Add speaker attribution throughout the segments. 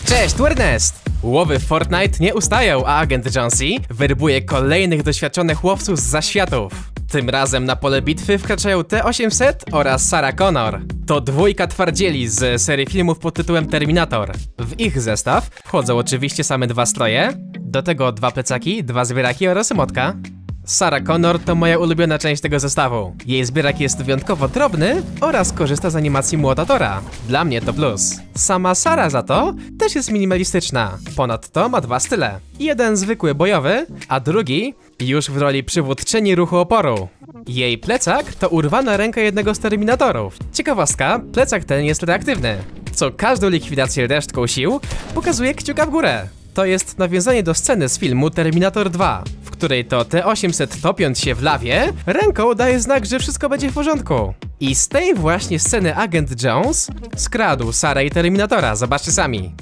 Speaker 1: Cześć, tu Ernest! Łowy w Fortnite nie ustają, a agent Jonesy werbuje kolejnych doświadczonych łowców z zaświatów. Tym razem na pole bitwy wkraczają T-800 oraz Sarah Connor. To dwójka twardzieli z serii filmów pod tytułem Terminator. W ich zestaw wchodzą oczywiście same dwa stroje, do tego dwa plecaki, dwa zbieraki oraz emotka. Sarah Connor to moja ulubiona część tego zestawu. Jej zbierak jest wyjątkowo drobny oraz korzysta z animacji młotatora. Dla mnie to plus. Sama Sarah za to też jest minimalistyczna. Ponadto ma dwa style. Jeden zwykły bojowy, a drugi już w roli przywódczyni ruchu oporu. Jej plecak to urwana ręka jednego z Terminatorów. Ciekawostka, plecak ten jest reaktywny, co każdą likwidację resztką sił pokazuje kciuka w górę. To jest nawiązanie do sceny z filmu Terminator 2, w której to T-800 topiąc się w lawie, ręką daje znak, że wszystko będzie w porządku. I z tej właśnie sceny agent Jones skradł Sarah i Terminatora, zobaczcie sami.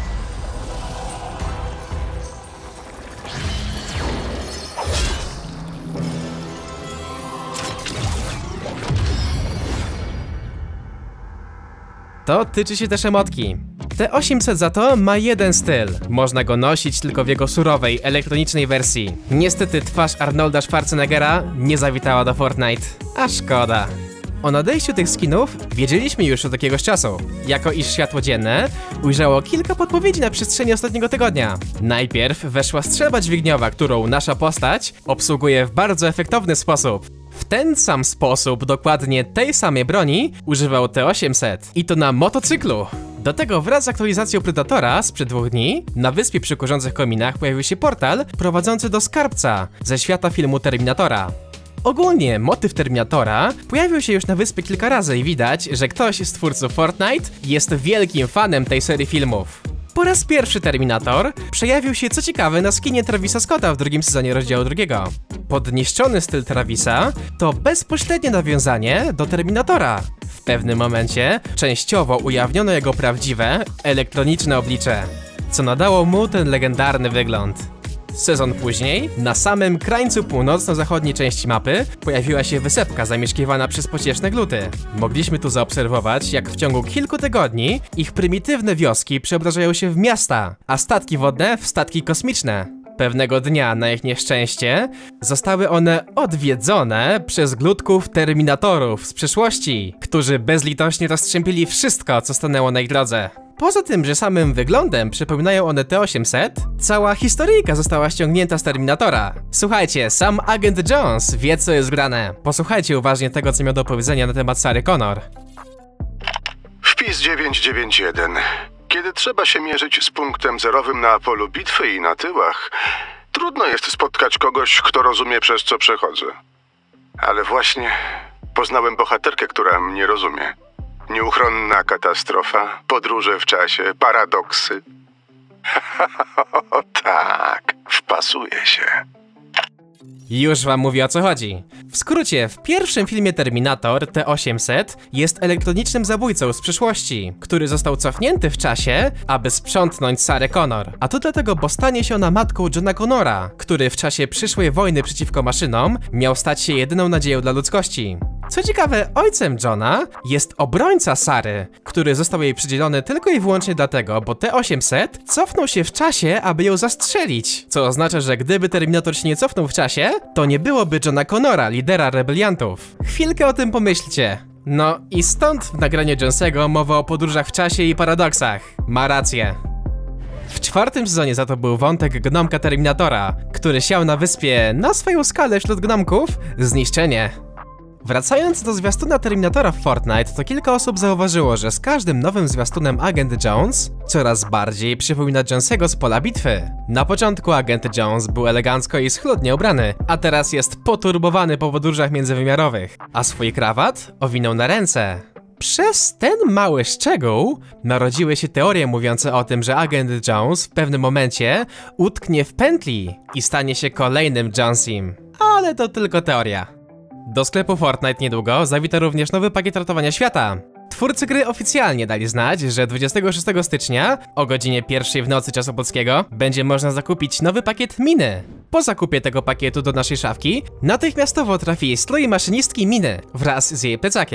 Speaker 1: To tyczy się też emotki. T-800 za to ma jeden styl. Można go nosić tylko w jego surowej, elektronicznej wersji. Niestety twarz Arnolda Schwarzeneggera nie zawitała do Fortnite. A szkoda. O nadejściu tych skinów wiedzieliśmy już od jakiegoś czasu. Jako iż światło dzienne ujrzało kilka podpowiedzi na przestrzeni ostatniego tygodnia. Najpierw weszła strzelba dźwigniowa, którą nasza postać obsługuje w bardzo efektowny sposób. W ten sam sposób dokładnie tej samej broni używał T-800. I to na motocyklu. Do tego wraz z aktualizacją Predatora sprzed 2 dni na wyspie przy kurzących kominach pojawił się portal prowadzący do skarbca ze świata filmu Terminatora. Ogólnie motyw Terminatora pojawił się już na wyspie kilka razy i widać, że ktoś z twórców Fortnite jest wielkim fanem tej serii filmów. Po raz pierwszy Terminator przejawił się, co ciekawe, na skinie Travisa Scotta w drugim sezonie rozdziału 2. Podniszczony styl Travisa to bezpośrednie nawiązanie do Terminatora. W pewnym momencie częściowo ujawniono jego prawdziwe, elektroniczne oblicze, co nadało mu ten legendarny wygląd. Sezon później, na samym krańcu północno-zachodniej części mapy, pojawiła się wysepka zamieszkiwana przez pocieszne gluty. Mogliśmy tu zaobserwować, jak w ciągu kilku tygodni ich prymitywne wioski przeobrażają się w miasta, a statki wodne w statki kosmiczne. Pewnego dnia, na ich nieszczęście, zostały one odwiedzone przez glutków Terminatorów z przyszłości, którzy bezlitośnie rozstrzępili wszystko, co stanęło na ich drodze. Poza tym, że samym wyglądem przypominają one T-800, cała historyjka została ściągnięta z Terminatora. Słuchajcie, sam agent Jones wie, co jest grane. Posłuchajcie uważnie tego, co miał do powiedzenia na temat Sarah Connor.
Speaker 2: Wpis 991. Kiedy trzeba się mierzyć z punktem zerowym na polu bitwy i na tyłach, trudno jest spotkać kogoś, kto rozumie, przez co przechodzę. Ale właśnie poznałem bohaterkę, która mnie rozumie. Nieuchronna katastrofa, podróże w czasie, paradoksy. Tak, wpasuje się.
Speaker 1: Już wam mówię, o co chodzi. W skrócie, w pierwszym filmie Terminator T-800 jest elektronicznym zabójcą z przyszłości, który został cofnięty w czasie, aby sprzątnąć Sarah Connor. A to dlatego, bo stanie się ona matką Johna Connora, który w czasie przyszłej wojny przeciwko maszynom miał stać się jedyną nadzieją dla ludzkości. Co ciekawe, ojcem Johna jest obrońca Sary, który został jej przydzielony tylko i wyłącznie dlatego, bo T-800 cofnął się w czasie, aby ją zastrzelić. Co oznacza, że gdyby Terminator się nie cofnął w czasie, to nie byłoby Johna Connora, lidera rebeliantów. Chwilkę o tym pomyślcie. No i stąd w nagraniu Jonesego mowa o podróżach w czasie i paradoksach. Ma rację. W 4. sezonie za to był wątek gnomka Terminatora, który siał na wyspie na swoją skalę wśród gnomków zniszczenie. Wracając do zwiastuna Terminatora w Fortnite, to kilka osób zauważyło, że z każdym nowym zwiastunem agent Jones coraz bardziej przypomina Jonesego z pola bitwy. Na początku agent Jones był elegancko i schludnie ubrany, a teraz jest poturbowany po podróżach międzywymiarowych, a swój krawat owinął na ręce. Przez ten mały szczegół narodziły się teorie mówiące o tym, że agent Jones w pewnym momencie utknie w pętli i stanie się kolejnym Jonesem. Ale to tylko teoria. Do sklepu Fortnite niedługo zawita również nowy pakiet ratowania świata. Twórcy gry oficjalnie dali znać, że 26 stycznia o godzinie 1 w nocy czasu polskiego będzie można zakupić nowy pakiet Miny. Po zakupie tego pakietu do naszej szafki natychmiastowo trafi strój maszynistki Miny wraz z jej plecakiem.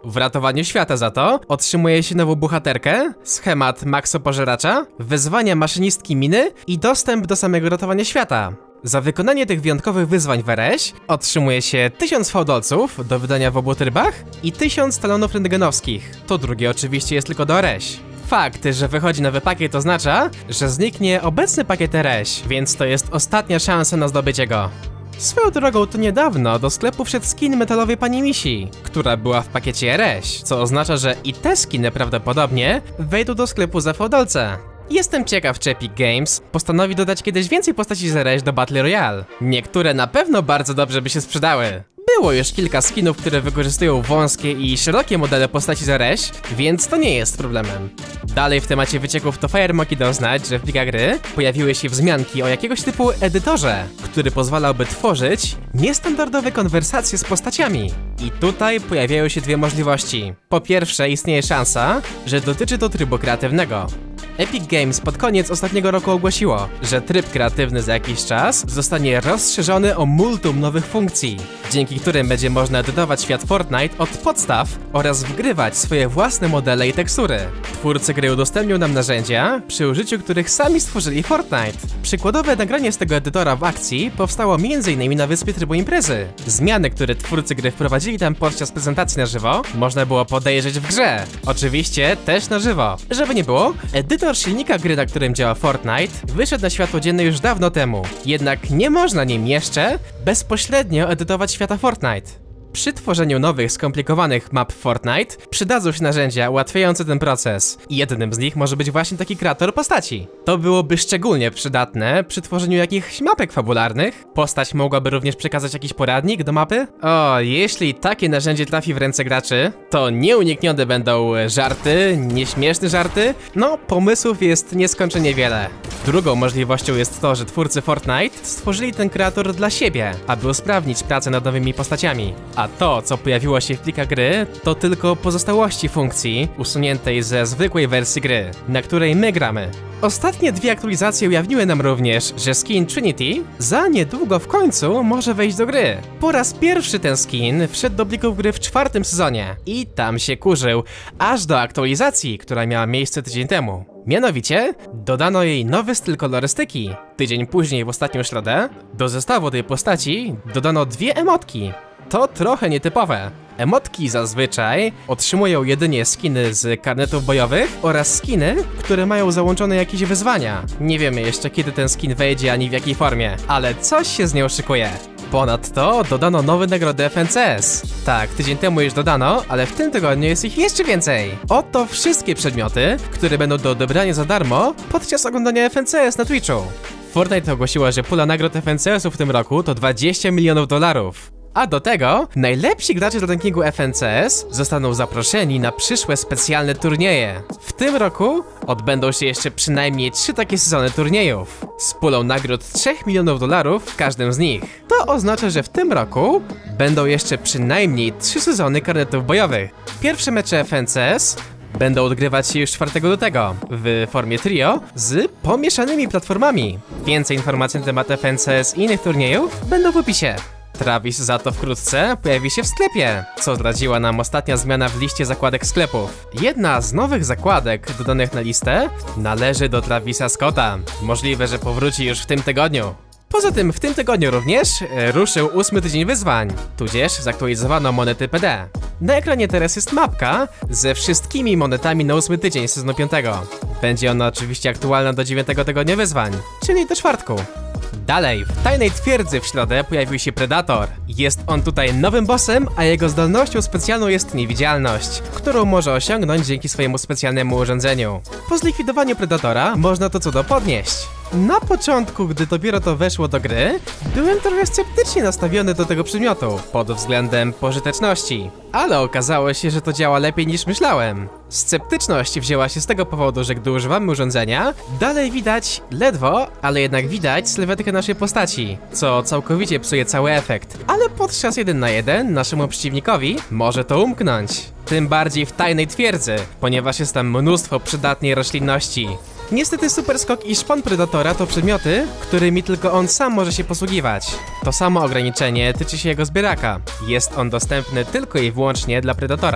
Speaker 1: W ratowaniu świata za to otrzymuje się nową bohaterkę, schemat Maxo-pożeracza, wyzwania maszynistki Miny i dostęp do samego ratowania świata. Za wykonanie tych wyjątkowych wyzwań w RS otrzymuje się 1000 fałdolców do wydania w obu trybach i 1000 talonów rentgenowskich. To drugie oczywiście jest tylko do RS. Fakt, że wychodzi nowy pakiet oznacza, że zniknie obecny pakiet RS, więc to jest ostatnia szansa na zdobycie go. Swoją drogą to niedawno do sklepu wszedł skin metalowej pani Misi, która była w pakiecie RS, co oznacza, że i te skiny prawdopodobnie wejdą do sklepu za fałdolce. Jestem ciekaw, czy Epic Games postanowi dodać kiedyś więcej postaci z RS do Battle Royale. Niektóre na pewno bardzo dobrze by się sprzedały. Było już kilka skinów, które wykorzystują wąskie i szerokie modele postaci z RS, więc to nie jest problemem. Dalej w temacie wycieków to FireMonkey doznać, że w plikach gry pojawiły się wzmianki o jakiegoś typu edytorze, który pozwalałby tworzyć niestandardowe konwersacje z postaciami. I tutaj pojawiają się dwie możliwości. Po pierwsze, istnieje szansa, że dotyczy to trybu kreatywnego. Epic Games pod koniec ostatniego roku ogłosiło, że tryb kreatywny za jakiś czas zostanie rozszerzony o multum nowych funkcji, dzięki którym będzie można edytować świat Fortnite od podstaw oraz wgrywać swoje własne modele i tekstury. Twórcy gry udostępnią nam narzędzia, przy użyciu których sami stworzyli Fortnite. Przykładowe nagranie z tego edytora w akcji powstało m.in. na wyspie trybu imprezy. Zmiany, które twórcy gry wprowadzili tam podczas prezentacji na żywo, można było podejrzeć w grze. Oczywiście też na żywo. Żeby nie było, edytor silnika gry, na którym działa Fortnite, wyszedł na światło dzienne już dawno temu. Jednak nie można nim jeszcze bezpośrednio edytować świata Fortnite. Przy tworzeniu nowych, skomplikowanych map Fortnite przydadzą się narzędzia ułatwiające ten proces i jednym z nich może być właśnie taki kreator postaci. To byłoby szczególnie przydatne przy tworzeniu jakichś mapek fabularnych. Postać mogłaby również przekazać jakiś poradnik do mapy. O, jeśli takie narzędzie trafi w ręce graczy, to nieuniknione będą żarty, nieśmieszne żarty. No, pomysłów jest nieskończenie wiele. Drugą możliwością jest to, że twórcy Fortnite stworzyli ten kreator dla siebie, aby usprawnić pracę nad nowymi postaciami. A to, co pojawiło się w plikach gry, to tylko pozostałości funkcji usuniętej ze zwykłej wersji gry, na której my gramy. Ostatnie dwie aktualizacje ujawniły nam również, że skin Trinity za niedługo w końcu może wejść do gry. Po raz pierwszy ten skin wszedł do plików gry w 4. sezonie i tam się kurzył, aż do aktualizacji, która miała miejsce tydzień temu. Mianowicie, dodano jej nowy styl kolorystyki. Tydzień później, w ostatnią środę, do zestawu tej postaci dodano dwie emotki. To trochę nietypowe. Emotki zazwyczaj otrzymują jedynie skiny z karnetów bojowych oraz skiny, które mają załączone jakieś wyzwania. Nie wiemy jeszcze, kiedy ten skin wejdzie ani w jakiej formie, ale coś się z nią szykuje. Ponadto dodano nowe nagrody FNCS. Tak, tydzień temu już dodano, ale w tym tygodniu jest ich jeszcze więcej. Oto wszystkie przedmioty, które będą do odebrania za darmo podczas oglądania FNCS na Twitchu. Fortnite ogłosiła, że pula nagród FNCS-u w tym roku to $20 milionów. A do tego, najlepsi gracze do rankingu FNCS zostaną zaproszeni na przyszłe specjalne turnieje. W tym roku odbędą się jeszcze przynajmniej 3 takie sezony turniejów, z pulą nagród $3 milionów w każdym z nich. To oznacza, że w tym roku będą jeszcze przynajmniej 3 sezony karnetów bojowych. Pierwsze mecze FNCS będą odgrywać się już 4 lutego w formie trio z pomieszanymi platformami. Więcej informacji na temat FNCS i innych turniejów będą w opisie. Travis za to wkrótce pojawi się w sklepie, co zdradziła nam ostatnia zmiana w liście zakładek sklepów. Jedna z nowych zakładek dodanych na listę należy do Travisa Scotta. Możliwe, że powróci już w tym tygodniu. Poza tym w tym tygodniu również ruszył 8. tydzień wyzwań, tudzież zaktualizowano monety PD. Na ekranie teraz jest mapka ze wszystkimi monetami na 8. tydzień sezonu 5. Będzie ona oczywiście aktualna do 9. tygodnia wyzwań, czyli do czwartku. Dalej, w tajnej twierdzy w środę pojawił się Predator. Jest on tutaj nowym bossem, a jego zdolnością specjalną jest niewidzialność, którą może osiągnąć dzięki swojemu specjalnemu urządzeniu. Po zlikwidowaniu Predatora można to cudo podnieść. Na początku, gdy dopiero to weszło do gry, byłem trochę sceptycznie nastawiony do tego przedmiotu, pod względem pożyteczności. Ale okazało się, że to działa lepiej niż myślałem. Sceptyczność wzięła się z tego powodu, że gdy używamy urządzenia, dalej widać, ledwo, ale jednak widać sylwetkę naszej postaci, co całkowicie psuje cały efekt. Ale podczas 1 na 1 naszemu przeciwnikowi może to umknąć. Tym bardziej w tajnej twierdzy, ponieważ jest tam mnóstwo przydatnej roślinności. Niestety super skok i szpon Predatora to przedmioty, którymi tylko on sam może się posługiwać. To samo ograniczenie tyczy się jego zbieraka. Jest on dostępny tylko i wyłącznie dla Predatora.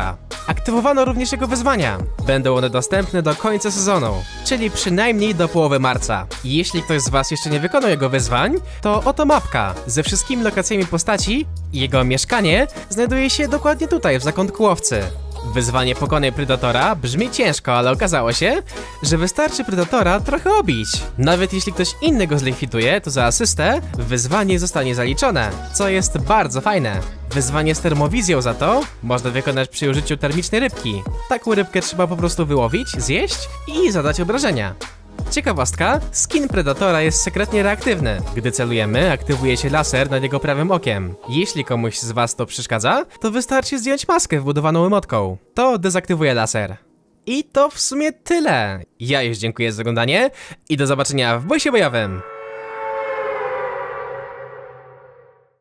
Speaker 1: Aktywowano również jego wyzwania. Będą one dostępne do końca sezonu, czyli przynajmniej do połowy marca. I jeśli ktoś z was jeszcze nie wykonał jego wyzwań, to oto mapka ze wszystkimi lokacjami postaci i jego mieszkanie znajduje się dokładnie tutaj, w zakątku łowcy. Wyzwanie Pokonaj Predatora brzmi ciężko, ale okazało się, że wystarczy Predatora trochę obić. Nawet jeśli ktoś inny go zlikwiduje, to za asystę wyzwanie zostanie zaliczone, co jest bardzo fajne. Wyzwanie z termowizją za to można wykonać przy użyciu termicznej rybki. Taką rybkę trzeba po prostu wyłowić, zjeść i zadać obrażenia. Ciekawostka, skin Predatora jest sekretnie reaktywny. Gdy celujemy, aktywuje się laser nad jego prawym okiem. Jeśli komuś z was to przeszkadza, to wystarczy zdjąć maskę wbudowaną emotką. To dezaktywuje laser. I to w sumie tyle. Ja już dziękuję za oglądanie i do zobaczenia w bosie bojowym.